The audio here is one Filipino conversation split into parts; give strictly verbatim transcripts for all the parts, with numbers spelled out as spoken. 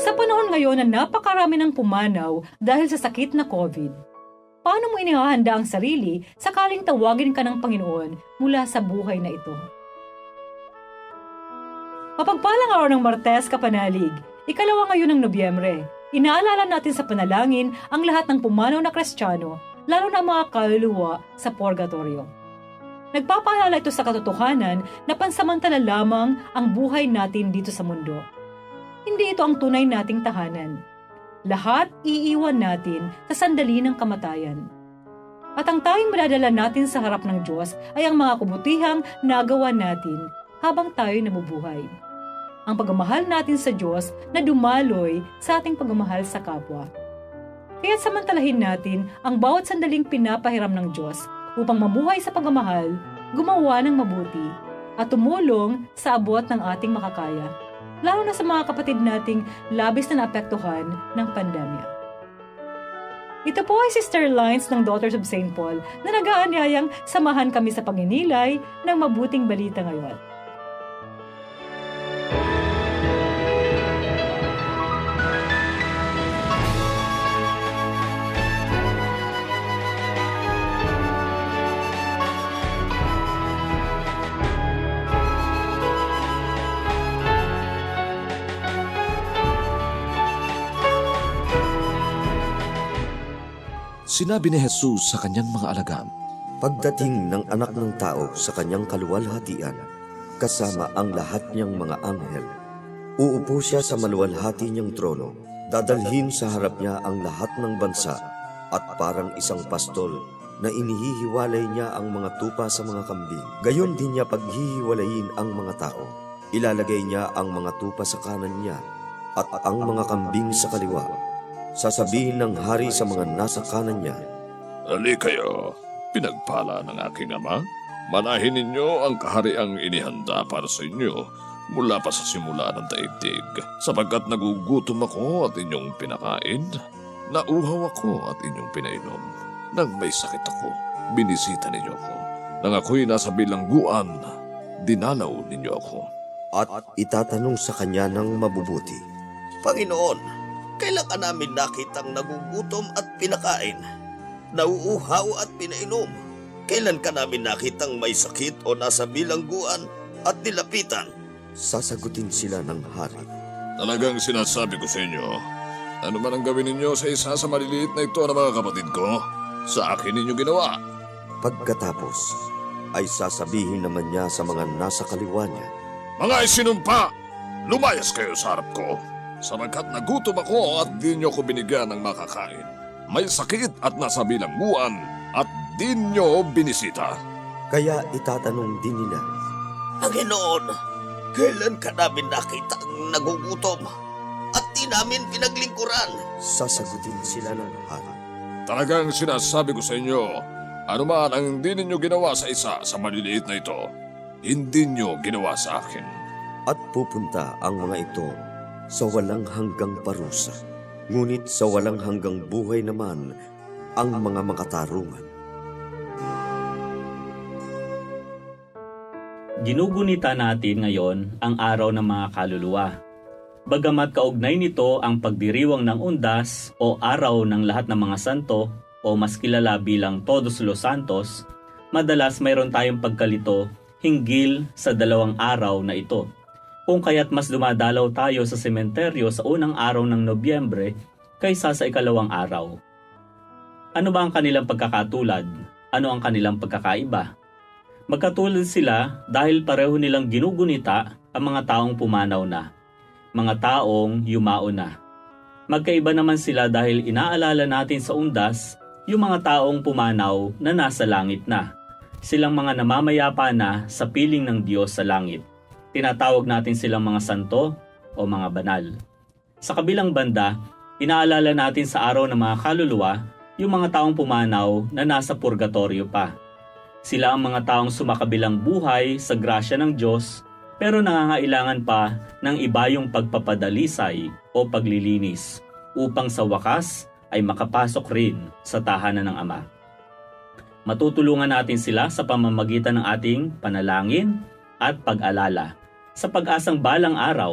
Sa panahon ngayon na napakarami ng pumanaw dahil sa sakit na COVID, paano mo inihahanda ang sarili sakaling tawagin ka ng Panginoon mula sa buhay na ito? Mapagpalang araw ng Martes, Kapanalig, ikalawa ngayon ng Nobyembre. Inaalala natin sa panalangin ang lahat ng pumanaw na Kristiyano, lalo na mga kaluluwa sa purgatorio. Nagpapaalala ito sa katotohanan na pansamantala lamang ang buhay natin dito sa mundo. Hindi ito ang tunay nating tahanan. Lahat iiwan natin sa sandali ng kamatayan. At ang tanging madadala natin sa harap ng Diyos ay ang mga kabutihang nagawa natin habang tayo nabubuhay. Ang pagmamahal natin sa Diyos na dumaloy sa ating pagmamahal sa kapwa. Kaya samantalahin natin ang bawat sandaling pinapahiram ng Diyos upang mamuhay sa pagmamahal, gumawa ng mabuti, at tumulong sa abot ng ating makakaya, lalo na sa mga kapatid nating labis na naapektuhan ng pandemya. Ito po ay Sister Lines ng Daughters of Saint Paul na nag-aanyayang samahan kami sa pagninilay ng Mabuting Balita ngayon. Sinabi ni Jesus sa kanyang mga alagad, pagdating ng anak ng tao sa kanyang kaluwalhatian, kasama ang lahat niyang mga anghel, uupo siya sa maluwalhati niyang trono, dadalhin sa harap niya ang lahat ng bansa, at parang isang pastol na inihihiwalay niya ang mga tupa sa mga kambing. Gayon din niya paghihiwalayin ang mga tao. Ilalagay niya ang mga tupa sa kanan niya at ang mga kambing sa kaliwa. Sasabihin ng hari sa mga nasa kanan niya, "Ali kayo, pinagpala ng aking ama. Manahin ninyo ang kahariang inihanda para sa inyo mula pa sa simula ng daigdig, sapagkat nagugutom ako at inyong pinakain, nauhaw ako at inyong pinainom. Nang may sakit ako, binisita ninyo ako. Nang ako'y nasa bilangguan, dinalaw ninyo ako." At itatanong sa kanya ng mabubuti, "Panginoon, kailan ka namin nakitang nagugutom at pinakain, nauuhaw at pinainom? Kailan ka namin nakitang may sakit o nasa bilangguan at nilapitan?" Sasagutin sila ng hari, "Talagang sinasabi ko sa inyo, ano man ang gawin ninyo sa isa sa maliliit na ito ng mga kapatid ko, sa akin ninyo ginawa." Pagkatapos ay sasabihin naman niya sa mga nasa kaliwa niya, "Mga isinumpa, lumayas kayo sa harap ko, sapagkat nagutom ako at di nyo ko binigyan ng makakain. May sakit at nasa bilangguan at di nyo binisita." Kaya itatanong din nila, "Panginoon, kailan ka namin nakita ang nagugutom at di namin pinaglingkuran?" Sasagutin sila ng hari, "Talagang sinasabi ko sa inyo, ano man ang hindi ninyo ginawa sa isa sa maliliit na ito, hindi nyo ginawa sa akin." At pupunta ang mga ito sa walang hanggang parusa, ngunit sa walang hanggang buhay naman ang mga makatarungan. Ginugunita natin ngayon ang araw ng mga kaluluwa. Bagamat kaugnay nito ang pagdiriwang ng undas o araw ng lahat ng mga santo o mas kilala bilang Todos los Santos, madalas mayroon tayong pagkalito hinggil sa dalawang araw na ito. Kung kaya't mas dumadalaw tayo sa sementeryo sa unang araw ng Nobyembre kaysa sa ikalawang araw. Ano ba ang kanilang pagkakatulad? Ano ang kanilang pagkakaiba? Magkatulad sila dahil pareho nilang ginugunita ang mga taong pumanaw na, mga taong yumao na. Magkaiba naman sila dahil inaalala natin sa undas yung mga taong pumanaw na nasa langit na. Silang mga namamayapa na sa piling ng Diyos sa langit. Tinatawag natin silang mga santo o mga banal. Sa kabilang banda, inaalala natin sa araw ng mga kaluluwa yung mga taong pumanaw na nasa purgatorio pa. Sila ang mga taong sumakabilang buhay sa grasya ng Diyos pero nangangailangan pa ng iba yung pagpapadalisay o paglilinis upang sa wakas ay makapasok rin sa tahanan ng Ama. Matutulungan natin sila sa pamamagitan ng ating panalangin at pag-alala. Sa pag-asang balang araw,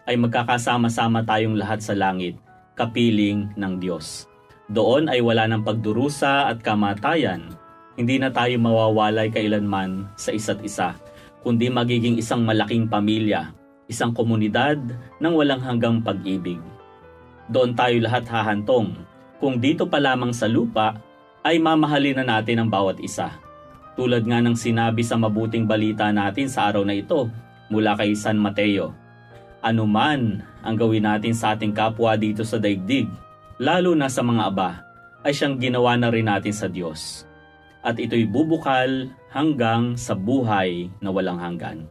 ay magkakasama-sama tayong lahat sa langit, kapiling ng Diyos. Doon ay wala ng pagdurusa at kamatayan. Hindi na tayo mawawalay kailanman sa isa't isa, kundi magiging isang malaking pamilya, isang komunidad ng walang hanggang pag-ibig. Doon tayo lahat hahantong. Kung dito pa lamang sa lupa, ay mamahalin na natin ang bawat isa. Tulad nga ng sinabi sa mabuting balita natin sa araw na ito, mula kay San Mateo. Ano man ang gawin natin sa ating kapwa dito sa daigdig, lalo na sa mga aba, ay siyang ginawa na rin natin sa Diyos. At ito'y bubukal hanggang sa buhay na walang hanggan.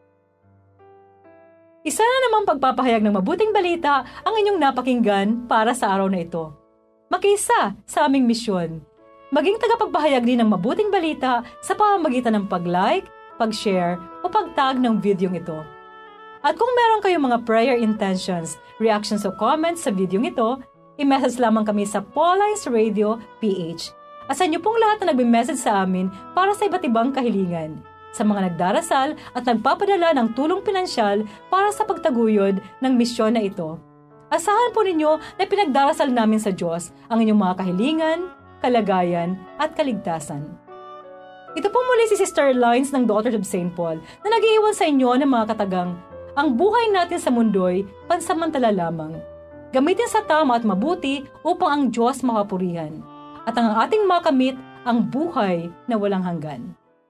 Isa na namang pagpapahayag ng mabuting balita ang inyong napakinggan para sa araw na ito. Makiisa sa aming misyon. Maging tagapagpahayag din ng mabuting balita sa pamamagitan ng pag-like, pag-share o pag-tag ng video ito. At kung meron kayong mga prayer intentions, reactions o comments sa video ito, i-message lamang kami sa Paulines Radio P H. At sa inyo pong lahat na nagme-message sa amin para sa iba't ibang kahilingan. Sa mga nagdarasal at nagpapadala ng tulong pinansyal para sa pagtaguyod ng misyon na ito. Asahan po ninyo na pinagdarasal namin sa Diyos ang inyong mga kahilingan, kalagayan at kaligtasan. Ito po muli si Sister Lines ng Daughters of Saint Paul na nag-iiwan sa inyo ng mga katagang, ang buhay natin sa mundo'y pansamantala lamang. Gamitin sa tama at mabuti upang ang Diyos makapurihan at ang ating makamit ang buhay na walang hanggan.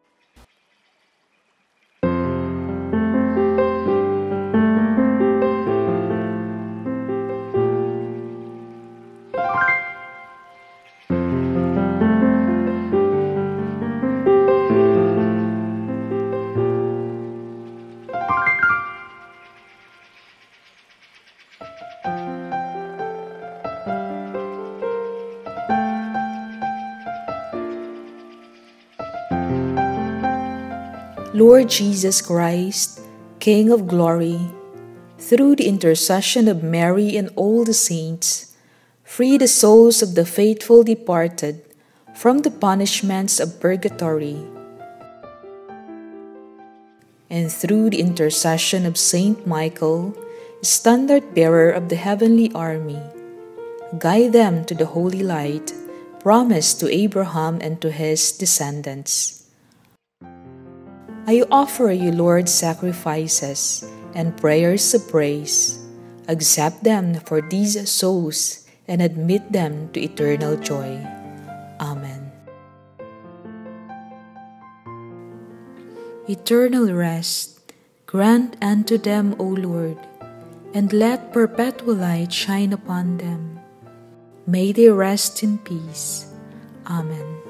Lord Jesus Christ, King of glory, through the intercession of Mary and all the saints, free the souls of the faithful departed from the punishments of purgatory. And through the intercession of Saint Michael, standard-bearer of the heavenly army, guide them to the holy light promised to Abraham and to his descendants. I offer you, Lord, sacrifices and prayers of praise. Accept them for these souls and admit them to eternal joy. Amen. Eternal rest, grant unto them, O Lord, and let perpetual light shine upon them. May they rest in peace. Amen.